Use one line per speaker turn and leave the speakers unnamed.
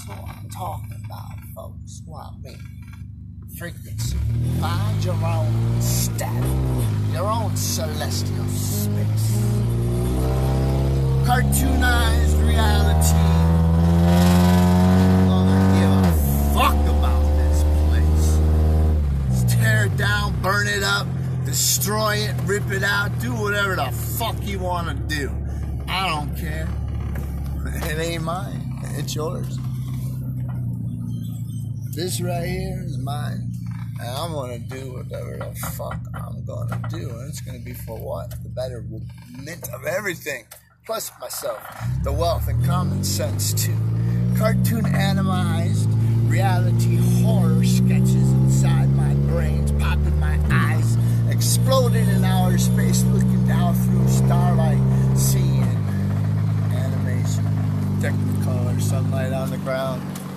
what I'm talking about, folks. What I mean. Frequency. Find your own static, your own celestial space. Cartoonized reality. I don't give a fuck about this place. Just tear it down, burn it up, destroy it, rip it out, do whatever the fuck you want to do. I don't care. It ain't mine. It's yours. This right here is mine. And I'm going to do whatever the fuck I'm going to do. And it's going to be for what? The betterment of everything. Plus myself. The wealth and common sense too. Cartoon animized reality horror sketches inside my brains. Popping my eyes. Exploding in outer space. Looking down through starlight. Seeing animation. Technicolor sunlight on the ground.